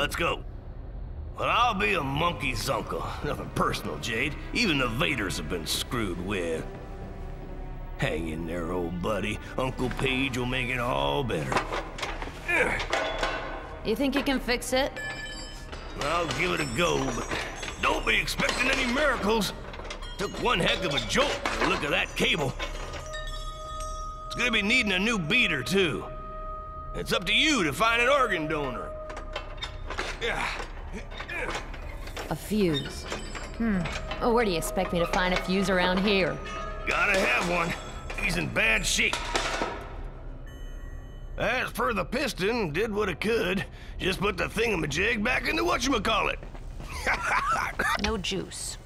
Let's go. Well, I'll be a monkey's uncle. Nothing personal, Jade. Even the Vaders have been screwed with. Hang in there, old buddy. Uncle Page will make it all better. You think you can fix it? I'll give it a go, but don't be expecting any miracles. Took one heck of a jolt by the look of that cable. It's gonna be needing a new beater, too. It's up to you to find an organ donor. A fuse. Oh, where do you expect me to find a fuse around here? Gotta have one. He's in bad shape. As for the piston, did what it could. Just put the thingamajig back into whatchamacallit. No juice.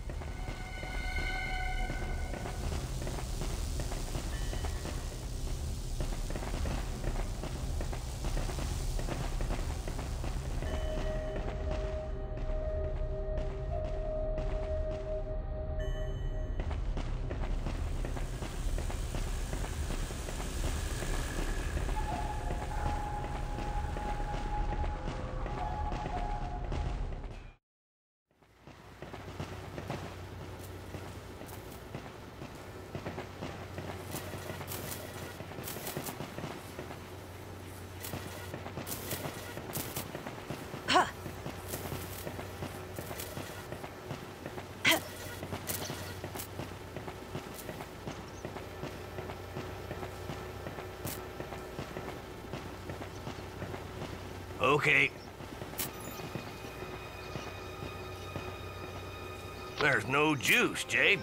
Okay. There's no juice, Jade.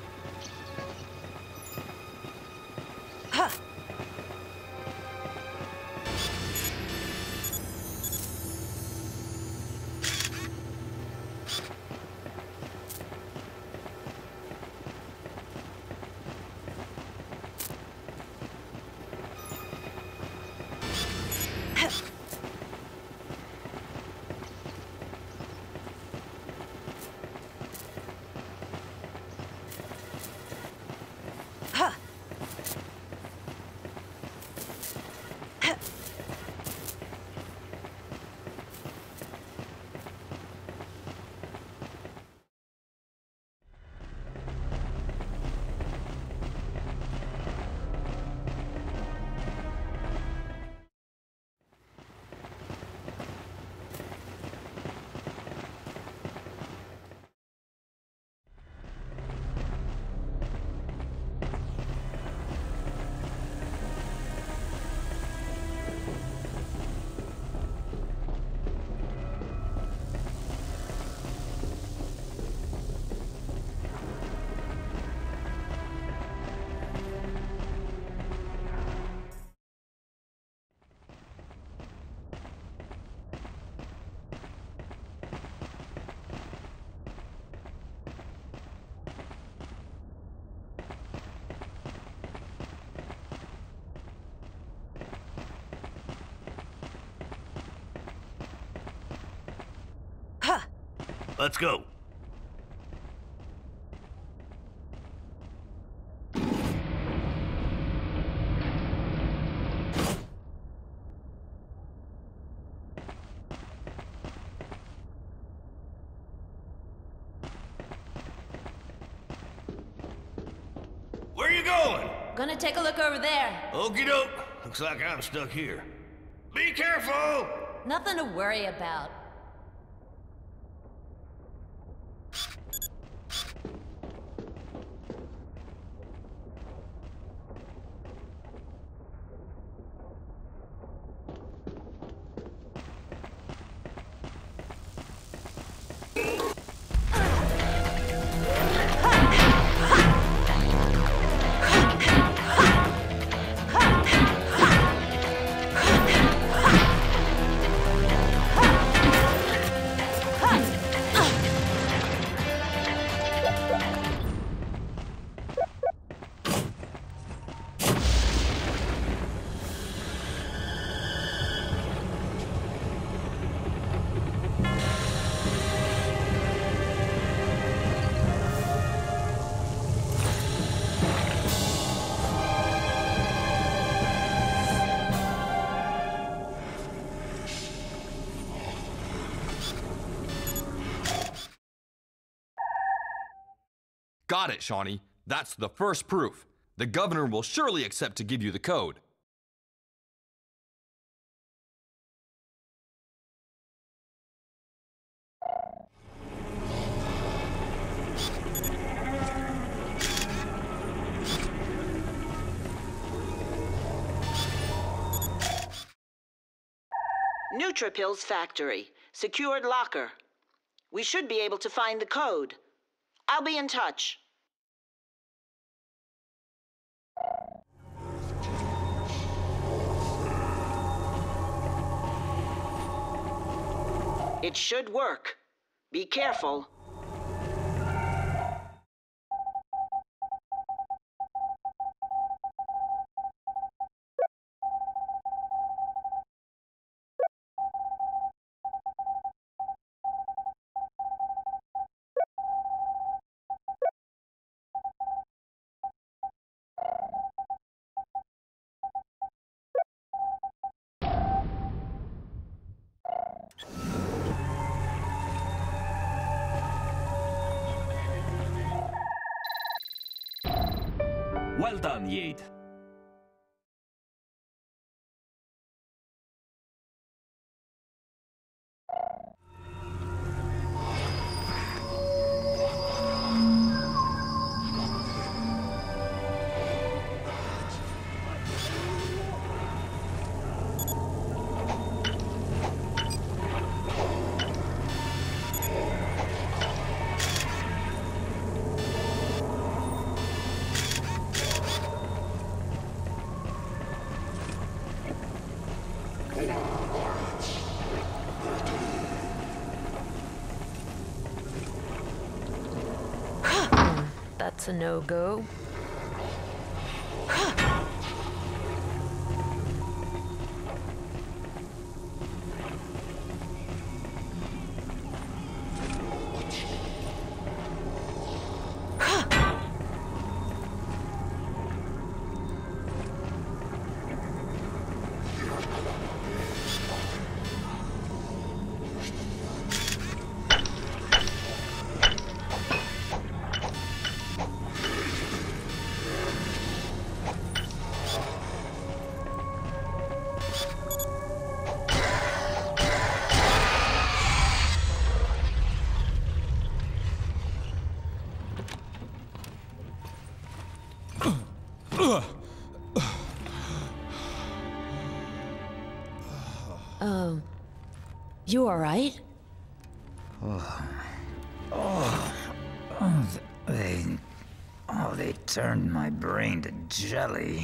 Let's go. Where are you going? Gonna take a look over there. Okie doke. Looks like I'm stuck here. Be careful! Nothing to worry about. Got it, Shawnee. That's the first proof. The governor will surely accept to give you the code. Nutripill's factory. Secured locker. We should be able to find the code. I'll be in touch. It should work. Be careful. Well done, Yade. That's a no-go. You all right? They turned my brain to jelly.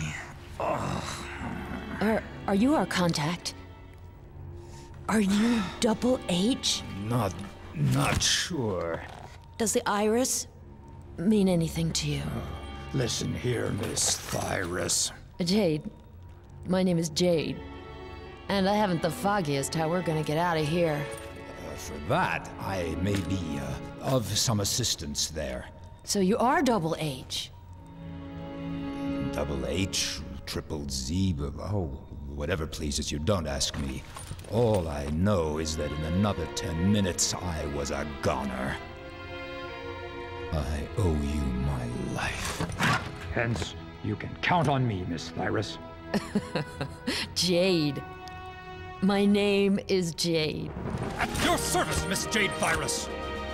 Are you our contact? Are you Double H? Not sure. Does the iris mean anything to you? Listen here, Miss Thyrus. Jade. My name is Jade. And I haven't the foggiest how we're gonna get out of here. For that, I may be of some assistance there. So you are Double H? Double H, Triple Z, oh, whatever pleases you, don't ask me. All I know is that in another 10 minutes, I was a goner. I owe you my life. Hence, you can count on me, Miss Thyrus. Jade. My name is Jade. At your service, Miss Jade Thyrus!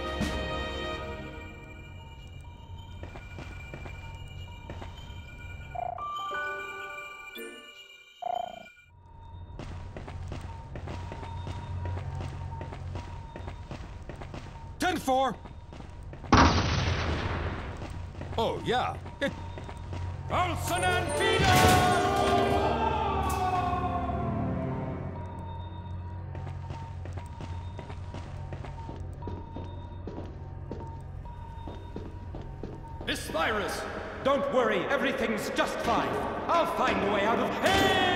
Ten-4! Oh, yeah. Olsen and Peter! Miss Thyrus, don't worry, everything's just fine. I'll find a way out of... Hey!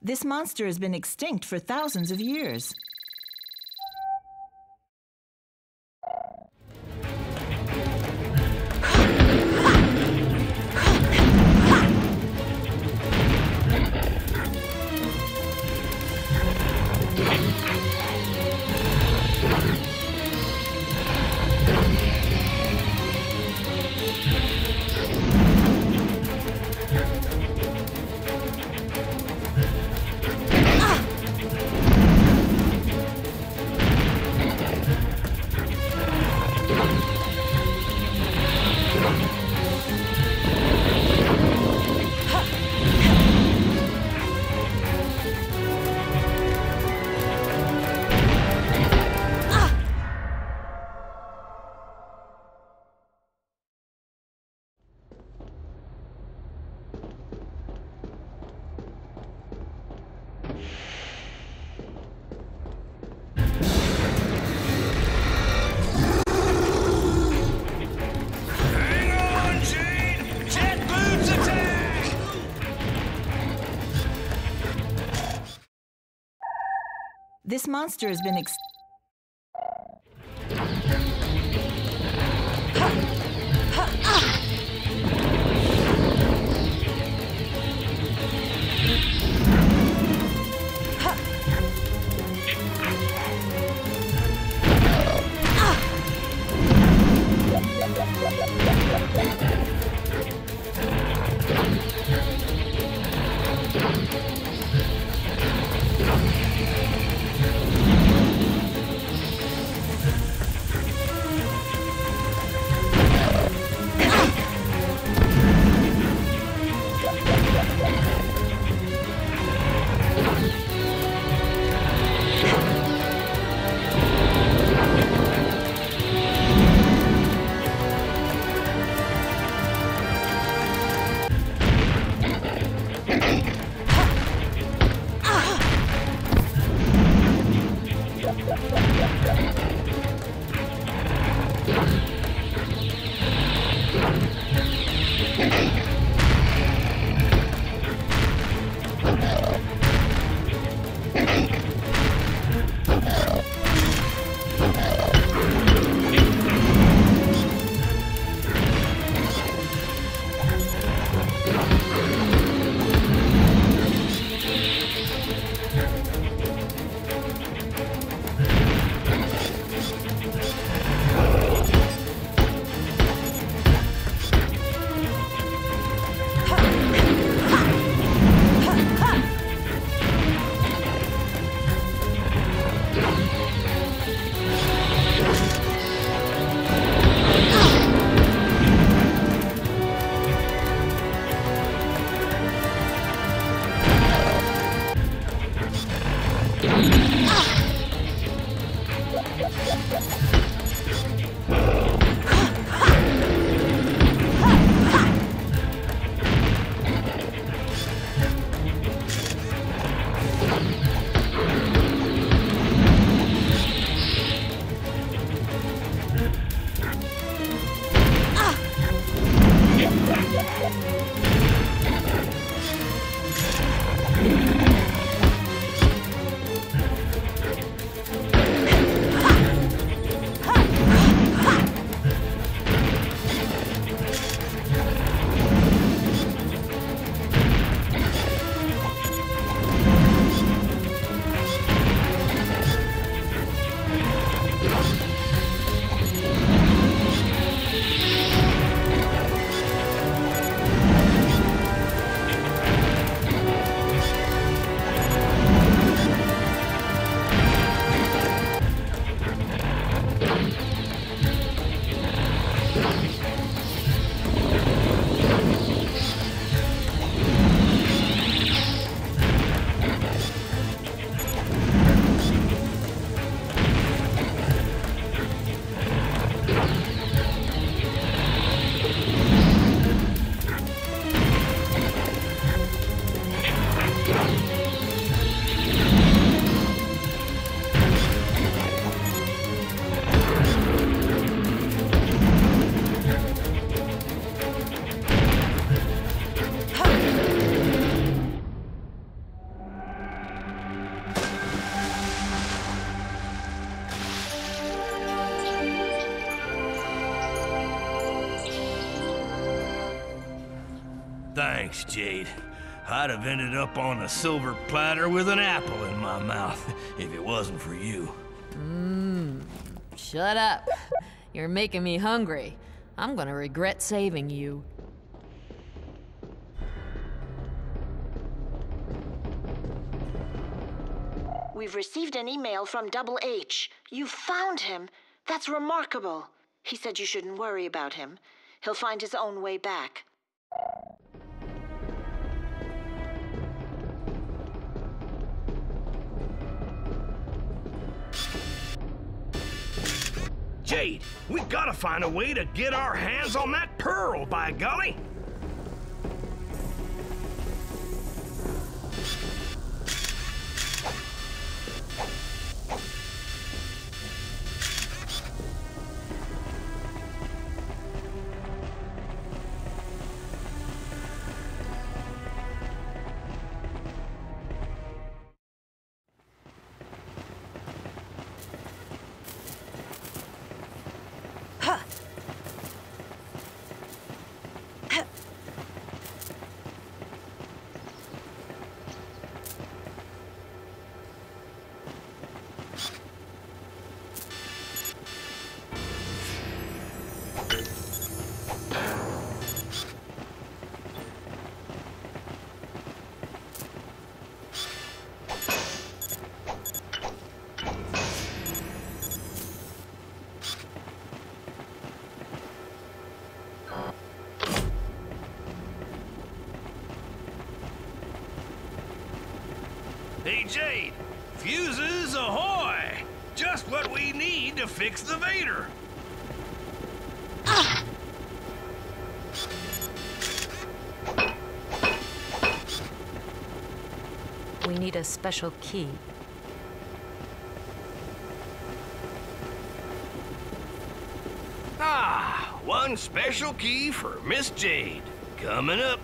This monster has been extinct for thousands of years. This monster has been Thanks, Jade. I'd have ended up on a silver platter with an apple in my mouth if it wasn't for you. Shut up. You're making me hungry. I'm gonna regret saving you. We've received an email from Double H. You found him. That's remarkable. He said you shouldn't worry about him. He'll find his own way back. Jade, we gotta find a way to get our hands on that pearl, by golly! Hey, Jade! Fuses ahoy! Just what we need to fix the Vader! We need a special key. Ah, one special key for Miss Jade. Coming up.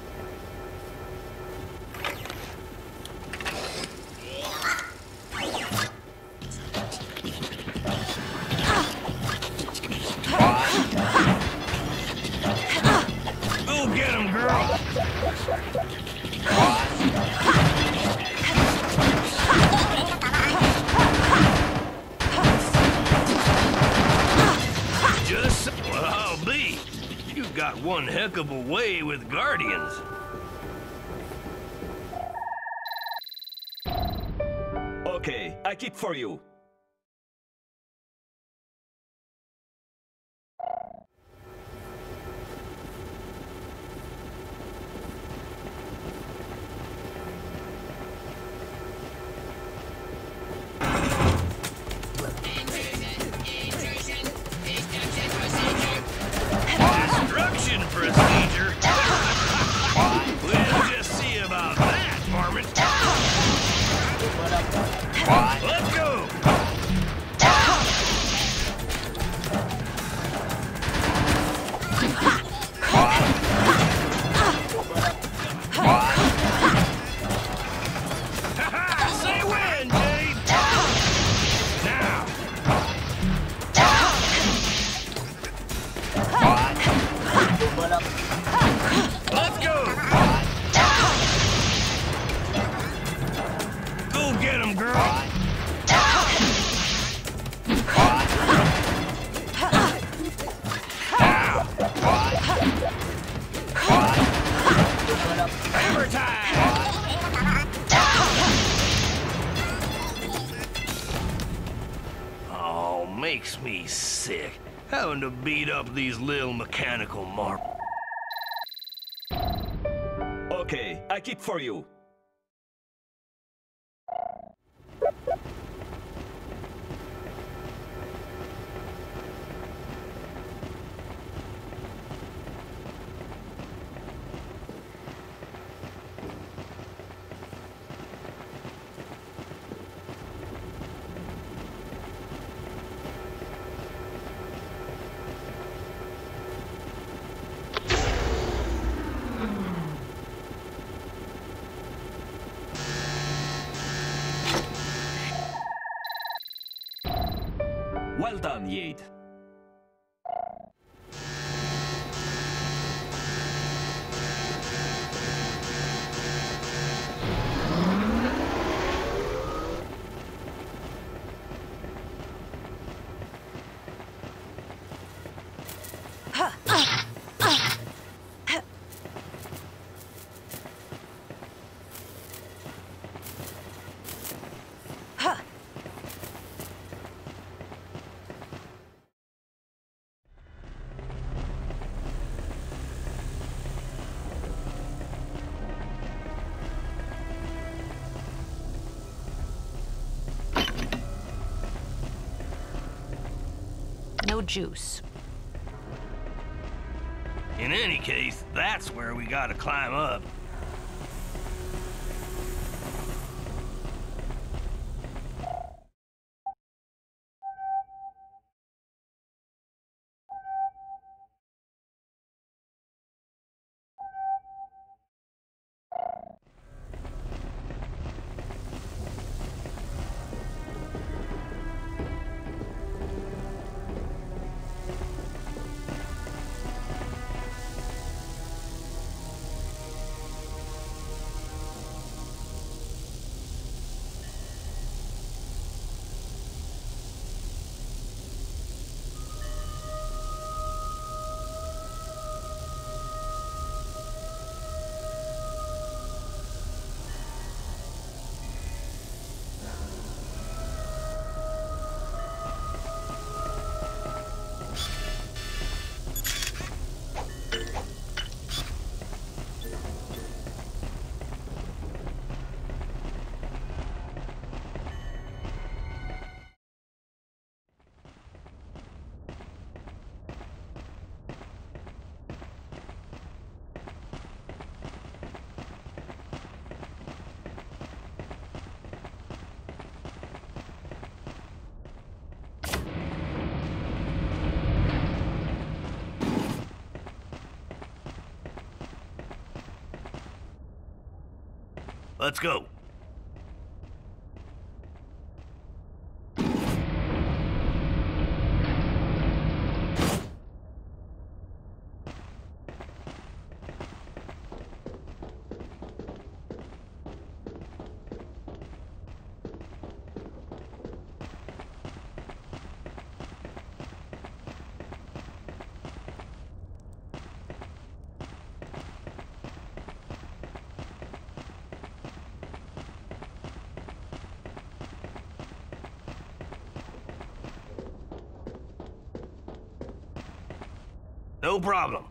Go get him, girl! Just what I'll be. You got one heck of a way with Guardians. Okay, I keep for you. Destruction procedure. We'll just see about that, Marmot. Let's go. Say when, Jade. Now. Let's go! Go get him, girl! Hammer time! Oh, makes me sick. Having to beat up these little mechanical marbles. Okay, I keep for you. Well done, Jade. no juice. In any case, that's where we gotta climb up. Let's go. No problem.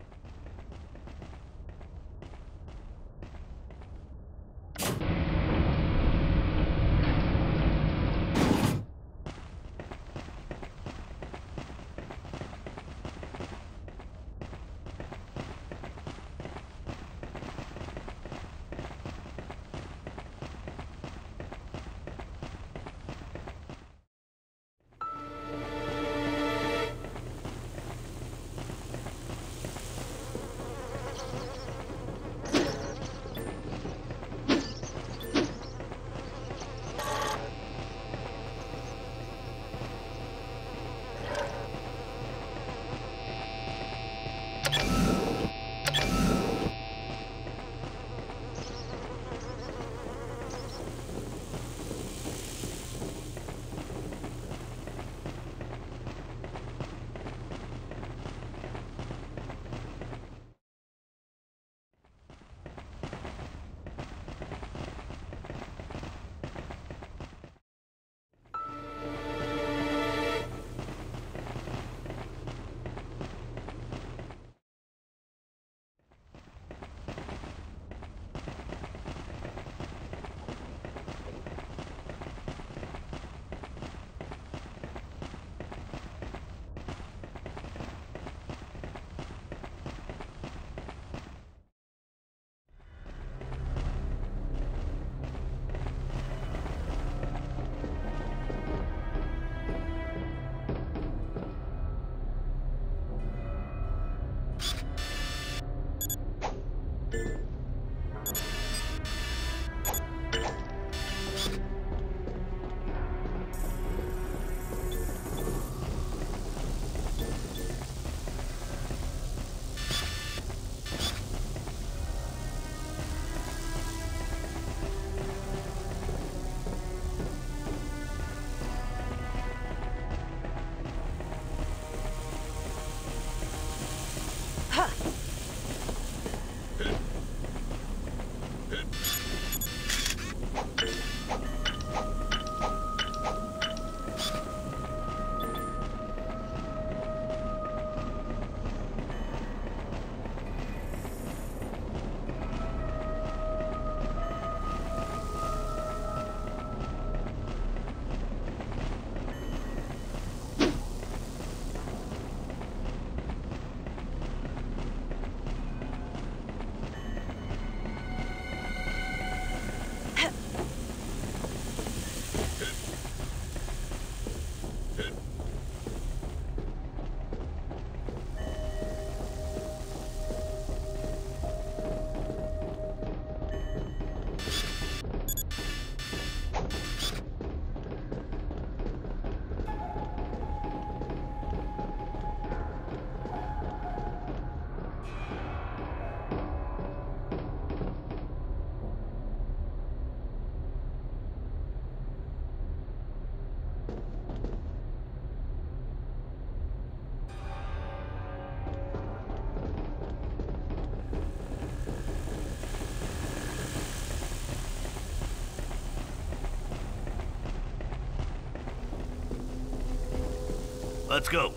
Let's go.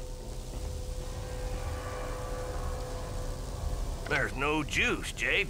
There's no juice, Jade.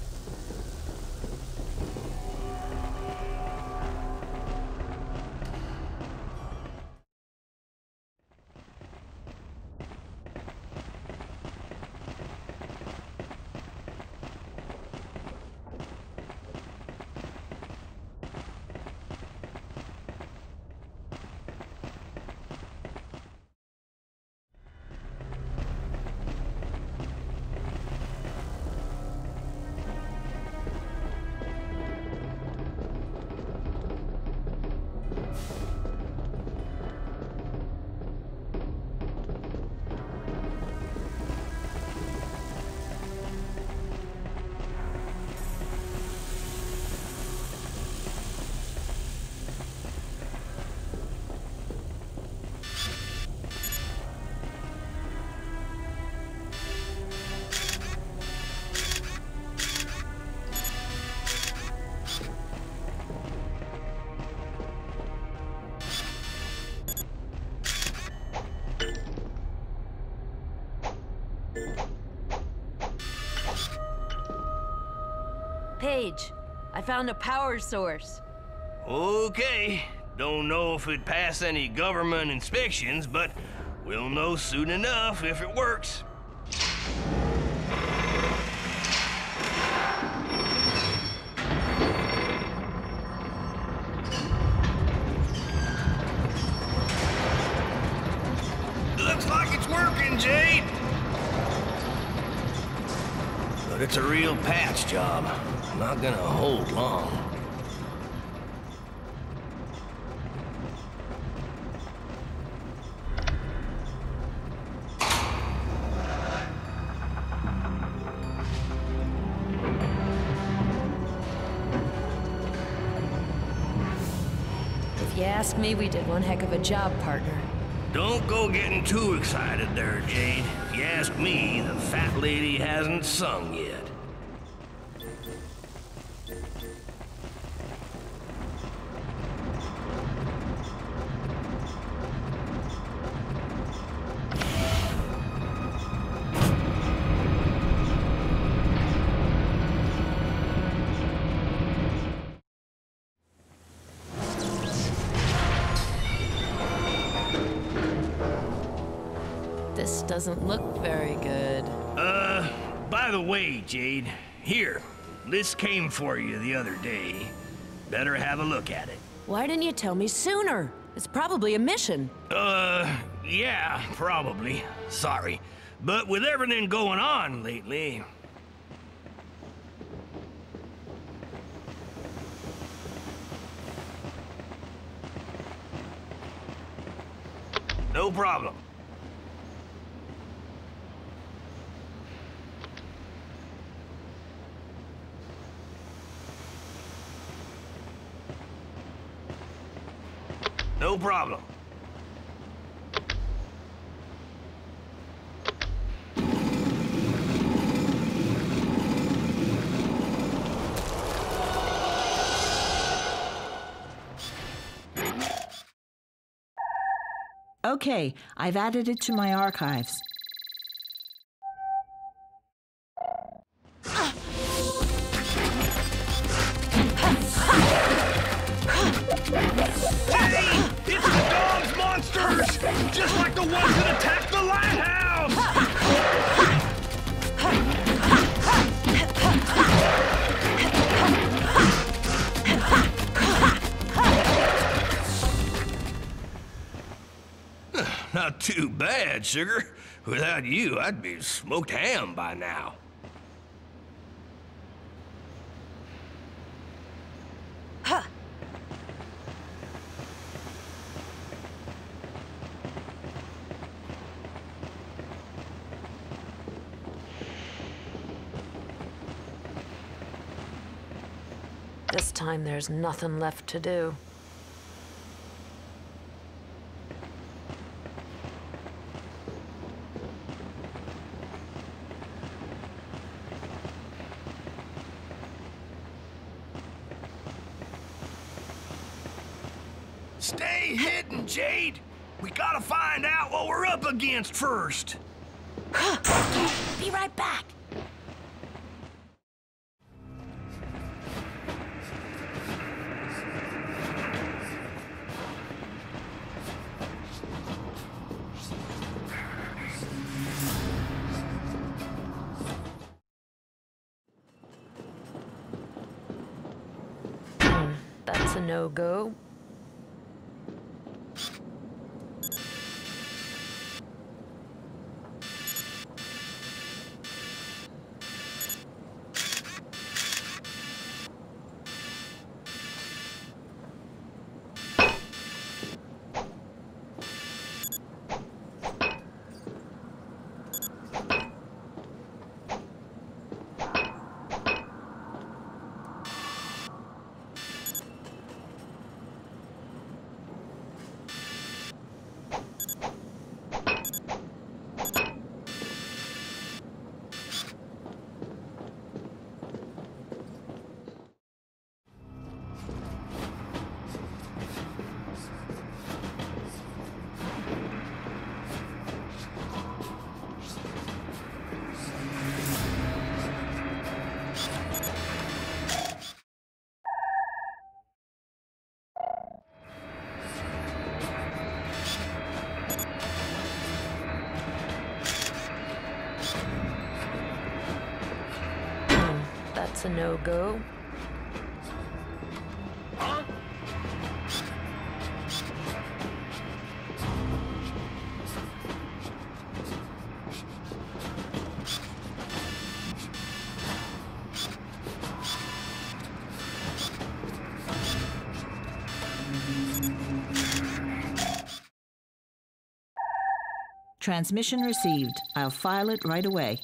Paige, I found a power source. Okay. Don't know if it'd pass any government inspections, but we'll know soon enough if it works. Looks like it's working, Jade. But it's a real patch job. Not gonna hold long. If you ask me, we did one heck of a job, partner. Don't go getting too excited there, Jade. If you ask me, the fat lady hasn't sung yet. This doesn't look very good. By the way, Jade, here, this came for you the other day. Better have a look at it. Why didn't you tell me sooner? It's probably a mission. Yeah, probably. Sorry. But with everything going on lately... No problem. No problem. Okay, I've added it to my archives. Hey! It's the dogs monsters! Just like the ones that attacked the lighthouse! Not too bad, sugar. Without you, I'd be smoked ham by now. Huh. This time there's nothing left to do. Stay hidden, Jade! We gotta find out what we're up against first. Be right back. That's a no-go. That's a no-go. Huh? Transmission received. I'll file it right away.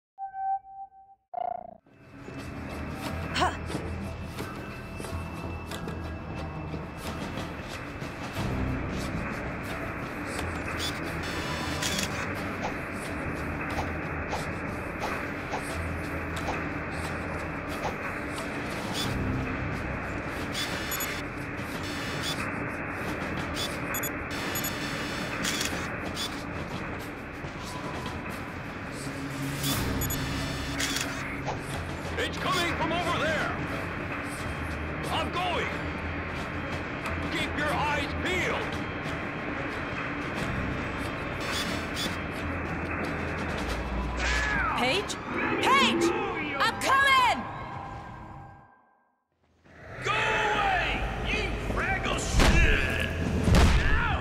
It's coming from over there! I'm going! Keep your eyes peeled! Paige? Paige! I'm coming! Go away! You fraggle shit! Out!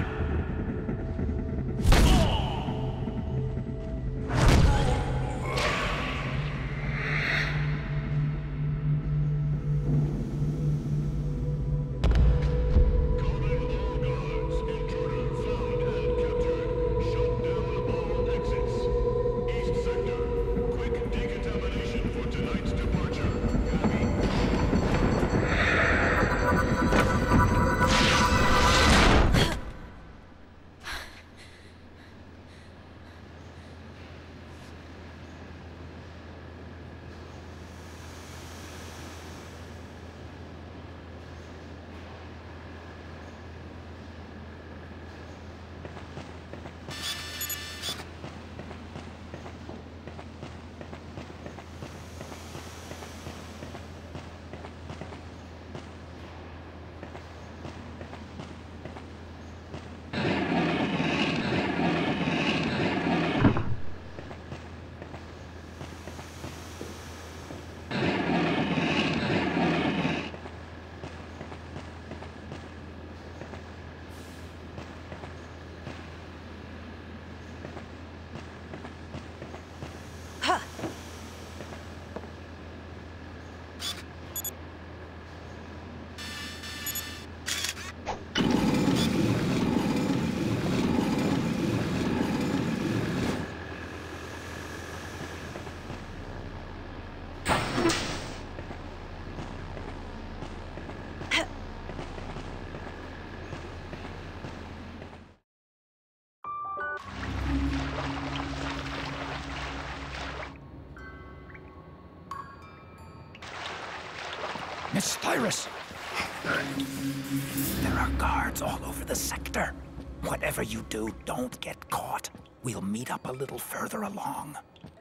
Miss Tyrus! There are guards all over the sector. Whatever you do, don't get caught. We'll meet up a little further along.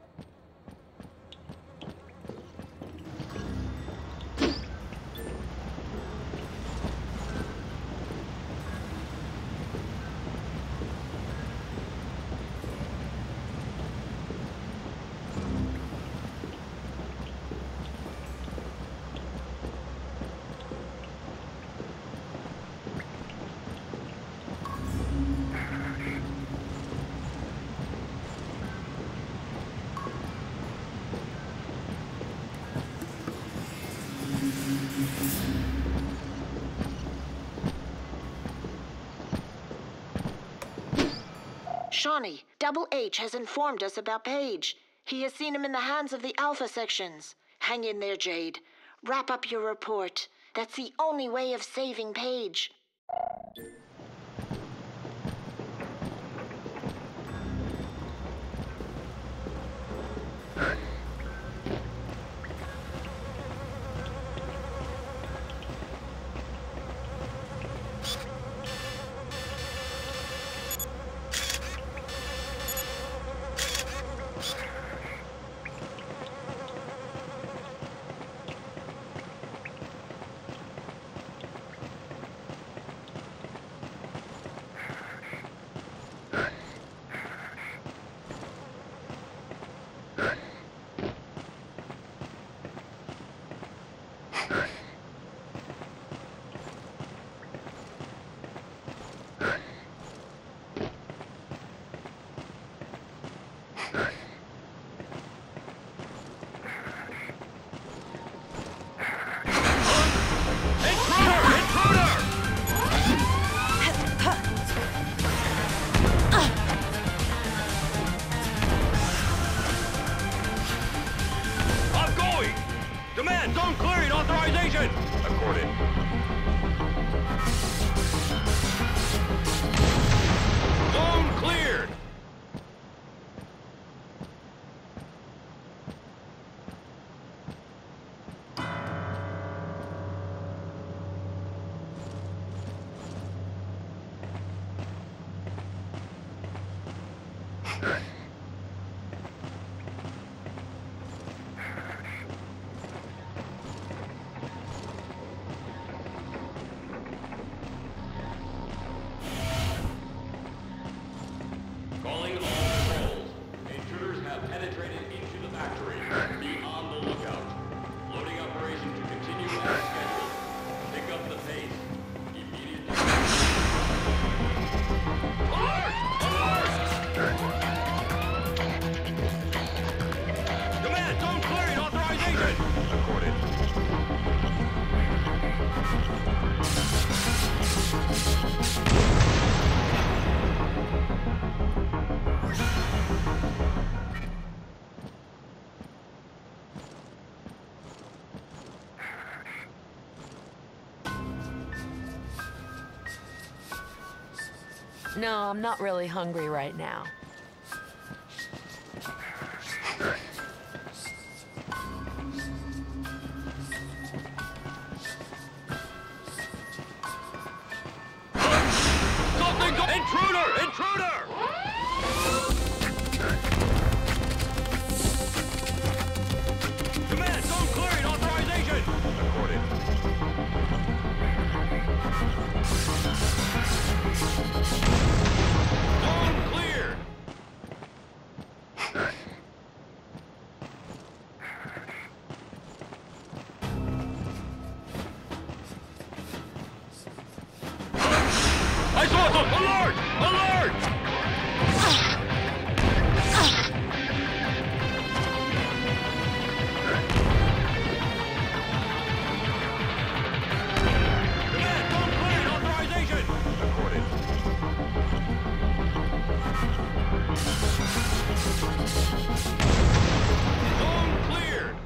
Shawnee, Double H has informed us about Paige. He has seen him in the hands of the Alpha sections. Hang in there, Jade. Wrap up your report. That's the only way of saving Paige. No, I'm not really hungry right now. Intruder! Intruder! Command, zone clearing, authorization! Accorded. Zone cleared! I saw them! Alert! Alert! Command, zone cleared, authorization! Accorded. Zone cleared!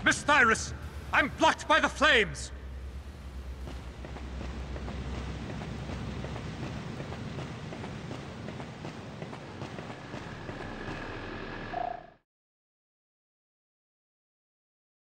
Miss Thyris! I'm blocked by the flames!